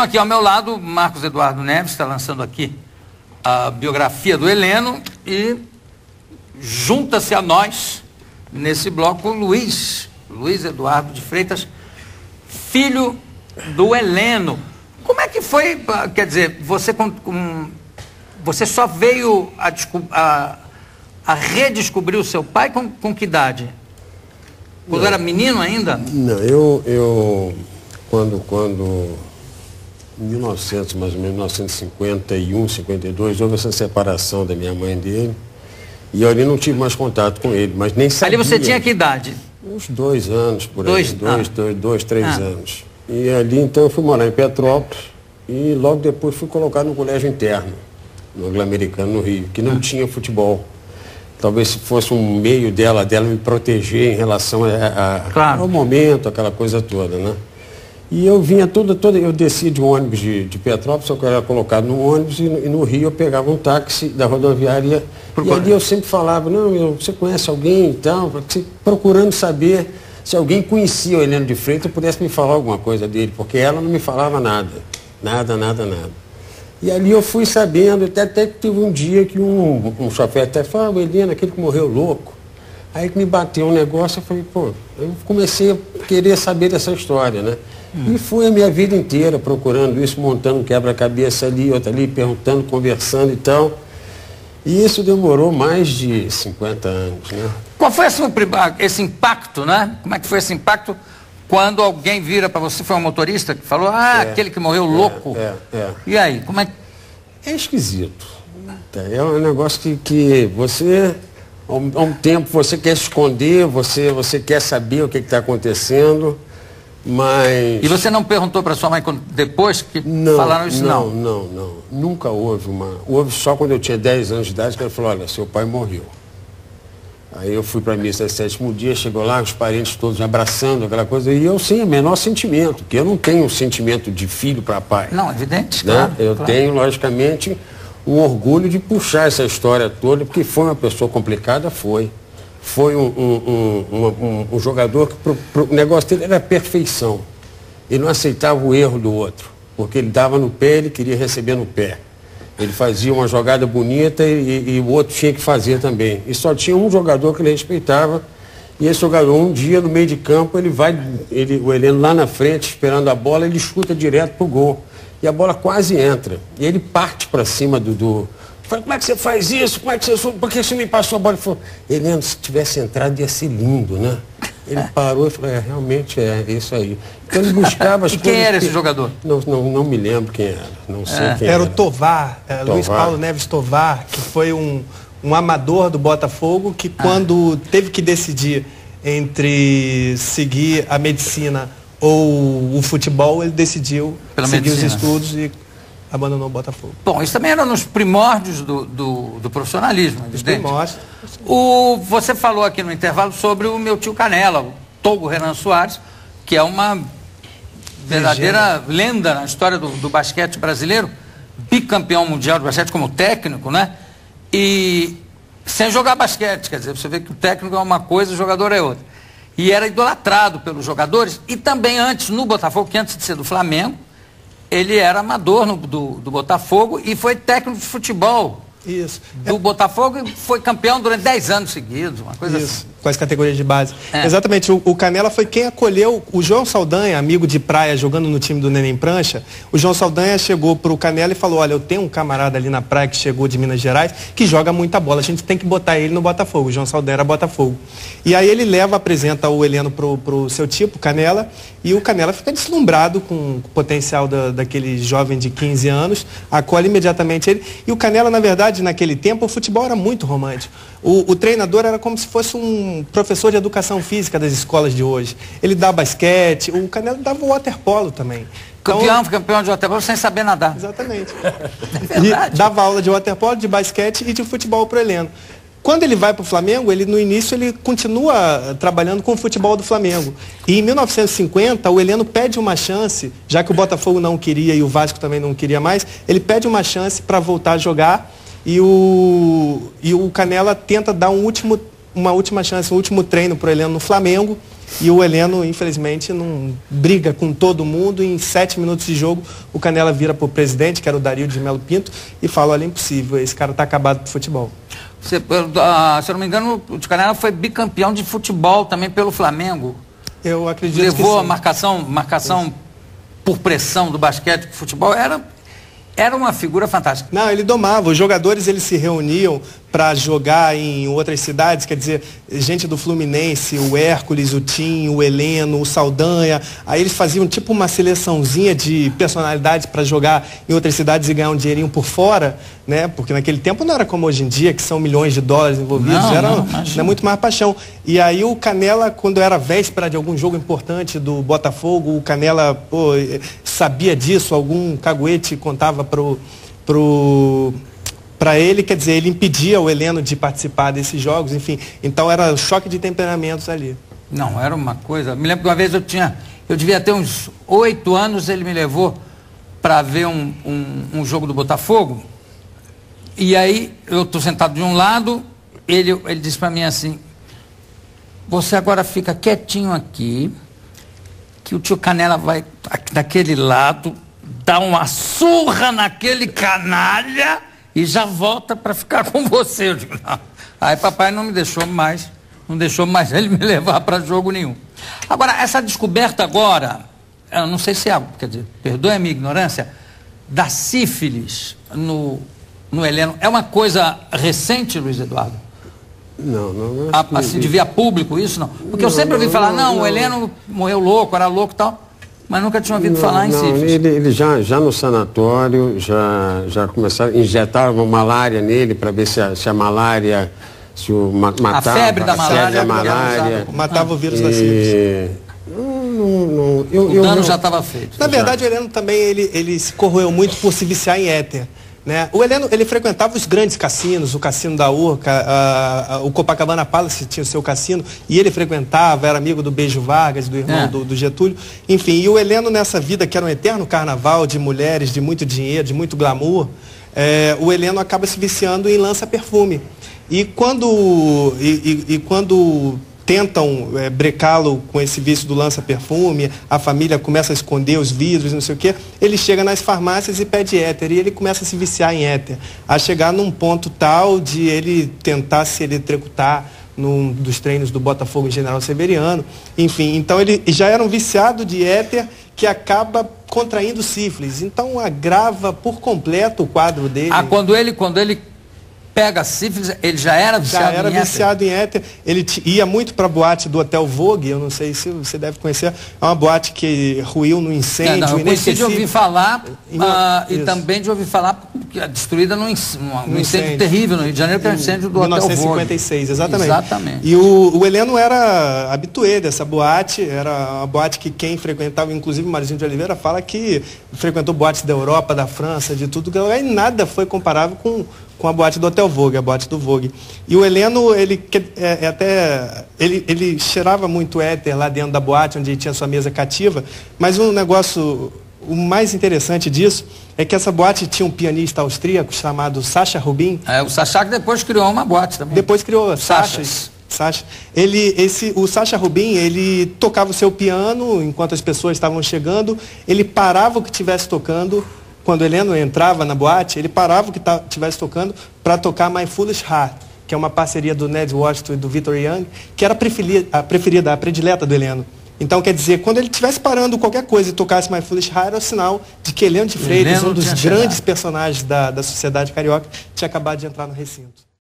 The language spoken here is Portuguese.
aqui ao meu lado, Marcos Eduardo Neves está lançando aqui a biografia do Heleno e junta-se a nós, nesse bloco, Luiz Eduardo de Freitas, filho do Heleno. Como é que foi, quer dizer, você só veio a redescobrir o seu pai com que idade? Quando era menino ainda? Não, eu quando em 1900, mais ou menos, 1951, 52, houve essa separação da minha mãe dele, e eu ali não tive mais contato com ele, mas nem sabia. Ali você tinha que idade? Uns 2 anos, por aí, dois, 3 anos. E ali, então, eu fui morar em Petrópolis, e logo depois fui colocado no colégio interno, no Anglo-Americano, no Rio, que não tinha futebol. Talvez se fosse um meio dela me proteger em relação ao momento, aquela coisa toda, né? E eu vinha eu descia de um ônibus de Petrópolis, eu era colocado no ônibus, e no Rio eu pegava um táxi da rodoviária, e ali eu sempre falava, você conhece alguém e tal, procurando saber se alguém conhecia o Heleno de Freitas e pudesse me falar alguma coisa dele, porque ela não me falava nada. E ali eu fui sabendo, até que teve um dia que um chofer até falou, o Heleno, aquele que morreu louco. Aí que me bateu um negócio, eu falei, eu comecei a querer saber dessa história, né? E fui a minha vida inteira procurando isso, montando um quebra-cabeça ali, outro ali, perguntando, conversando e tal. E isso demorou mais de 50 anos, né? Qual foi esse impacto, né? Como é que foi esse impacto quando alguém vira para você, foi um motorista que falou, aquele que morreu louco? E aí, como é que... É esquisito. É um negócio que você, ao um tempo, você quer esconder, você quer saber o que está acontecendo, mas... E você não perguntou para sua mãe depois que falaram isso, não? Não. Nunca houve Houve só quando eu tinha 10 anos de idade que ela falou, olha, seu pai morreu. Aí eu fui para a missa do 7º dia, chegou lá, os parentes todos me abraçando, aquela coisa, e eu sem o menor sentimento, porque eu não tenho um sentimento de filho para pai. Não, evidente, né? Claro. Eu tenho, logicamente, um orgulho de puxar essa história toda, porque foi uma pessoa complicada, foi. Foi um jogador que o negócio dele era perfeição. Ele não aceitava o erro do outro, porque ele dava no pé, ele queria receber no pé. Ele fazia uma jogada bonita e o outro tinha que fazer também. E só tinha um jogador que ele respeitava. E esse jogador, um dia, no meio de campo, o Heleno lá na frente, esperando a bola, ele chuta direto pro gol. E a bola quase entra. E ele parte para cima do... Fala, como é que você faz isso? Por que você me passou a bola? Ele falou, Heleno, se tivesse entrado ia ser lindo, né? Ele parou e falou, realmente é isso aí. Então ele buscava as coisas... E quem era esse jogador? Não me lembro quem era. Não sei quem era. Era o Tovar, Luiz Paulo Neves Tovar, que foi um amador do Botafogo, que quando teve que decidir entre seguir a medicina ou o futebol, ele decidiu seguir os estudos e abandonou o Botafogo. Bom, isso também era nos primórdios do profissionalismo, evidente. Primórdios. Você falou aqui no intervalo sobre o meu tio Canela, o Togo Renan Soares, que é uma verdadeira lenda na história do basquete brasileiro, bicampeão mundial de basquete como técnico, né? E sem jogar basquete, quer dizer, você vê que o técnico é uma coisa, o jogador é outra. E era idolatrado pelos jogadores, e também antes, no Botafogo, que antes de ser do Flamengo, ele era amador do Botafogo e foi técnico de futebol. Isso. Do Botafogo e foi campeão durante 10 anos seguidos, uma coisa assim. Com as categorias de base. Exatamente, o Canela foi quem acolheu o João Saldanha, amigo de praia, jogando no time do Neném Prancha. O João Saldanha chegou pro Canela e falou, olha, eu tenho um camarada ali na praia que chegou de Minas Gerais, que joga muita bola, a gente tem que botar ele no Botafogo. O João Saldanha era Botafogo. E aí ele apresenta o Heleno pro seu tipo, Canela, e o Canela fica deslumbrado com o potencial daquele jovem de 15 anos, acolhe imediatamente ele. E o Canela, na verdade, naquele tempo, o futebol era muito romântico. O treinador era como se fosse um professor de educação física das escolas de hoje. Ele dava basquete, o Canela dava waterpolo também. Campeão de waterpolo sem saber nadar. Exatamente. E dava aula de waterpolo, de basquete e de futebol pro Heleno. Quando ele vai para o Flamengo, no início ele continua trabalhando com o futebol do Flamengo. E em 1950, o Heleno pede uma chance, já que o Botafogo não queria e o Vasco também não queria mais, ele pede uma chance para voltar a jogar e o Canela tenta dar um último uma última chance, um último treino para o Heleno no Flamengo. E o Heleno, infelizmente, não briga com todo mundo. Em 7 minutos de jogo, o Canela vira para o presidente, que era o Dario de Melo Pinto, e fala, olha, é impossível, esse cara está acabado pro futebol. Se eu não me engano, o Tio Canela foi bicampeão de futebol também pelo Flamengo. Eu acredito que levou a marcação por pressão do basquete pro futebol. Era uma figura fantástica. Não, ele domava. Os jogadores, eles se reuniam para jogar em outras cidades, quer dizer, gente do Fluminense, o Hércules, o Tim, o Heleno, o Saldanha. Aí eles faziam tipo uma seleçãozinha de personalidades para jogar em outras cidades e ganhar um dinheirinho por fora, né? Porque naquele tempo não era como hoje em dia, que são milhões de dólares envolvidos, era muito mais paixão. E aí o Canela, quando era véspera de algum jogo importante do Botafogo, o Canela, pô, sabia disso, algum caguete contava para ele, quer dizer, ele impedia o Heleno de participar desses jogos, enfim. Então era choque de temperamentos ali. Não, era uma coisa... Me lembro que uma vez eu devia ter uns 8 anos, ele me levou para ver um jogo do Botafogo. E aí, eu estou sentado de um lado, ele disse para mim assim, você agora fica quietinho aqui, que o tio Canela vai daquele lado, dar uma surra naquele canalha e já volta para ficar com você. Eu digo, não. Aí papai não deixou mais ele me levar para jogo nenhum. Agora, essa descoberta agora, eu não sei se é, quer dizer, perdoe a minha ignorância, da sífilis no Heleno, é uma coisa recente, Luiz Eduardo? Não. Assim, de via público isso, não? Porque eu sempre ouvi falar, o Heleno morreu louco, era louco e tal, mas nunca tinha ouvido falar em sífilis. Ele já no sanatório, já começaram a injetar uma malária nele para ver se a malária, matava. A febre da malária. Matava o vírus da sífilis. O dano já estava feito. Na verdade, o Heleno também, ele se corroeu muito por se viciar em éter. Né? O Heleno, ele frequentava os grandes cassinos, o Cassino da Urca, o Copacabana Palace tinha o seu cassino, e ele frequentava, era amigo do Beijo Vargas, do irmão do Getúlio. Enfim, e o Heleno nessa vida que era um eterno carnaval de mulheres, de muito dinheiro, de muito glamour, o Heleno acaba se viciando em lança-perfume. E quando tentam brecá-lo com esse vício do lança-perfume, a família começa a esconder os vidros, não sei o quê, ele chega nas farmácias e pede éter, e ele começa a se viciar em éter, a chegar num ponto tal de ele tentar se eletrocutar num dos treinos do Botafogo em General Severiano, enfim, então ele já era um viciado de éter que acaba contraindo sífilis, então agrava por completo o quadro dele. Quando ele pega a sífilis, ele já era viciado em éter? Já era viciado em éter. Ele ia muito para a boate do Hotel Vogue, eu não sei se você deve conhecer, é uma boate que ruiu no incêndio. Eu conheci de ouvir falar, e também de ouvir falar que é destruída num incêndio terrível no Rio de Janeiro, que é o incêndio do Hotel Vogue. 1956, exatamente. E o Heleno era habituê dessa boate, era uma boate que quem frequentava, inclusive o Marizinho de Oliveira, fala que frequentou boates da Europa, da França, de tudo, e nada foi comparável com a boate do Hotel Vogue, a boate do Vogue. E o Heleno, ele cheirava muito éter lá dentro da boate, onde ele tinha sua mesa cativa, mas o mais interessante disso é que essa boate tinha um pianista austríaco chamado Sacha Rubin. O Sacha que depois criou uma boate também. Depois criou a Sacha. O Sacha Rubin, ele tocava o seu piano enquanto as pessoas estavam chegando, ele parava o que estivesse tocando. Quando o Heleno entrava na boate, ele parava o que estivesse tocando para tocar My Foolish Heart, que é uma parceria do Ned Washington e do Victor Young, que era a predileta do Heleno. Então, quer dizer, quando ele estivesse parando qualquer coisa e tocasse My Foolish Heart, era o sinal de que Heleno de Freitas, um dos grandes personagens da sociedade carioca, tinha acabado de entrar no recinto.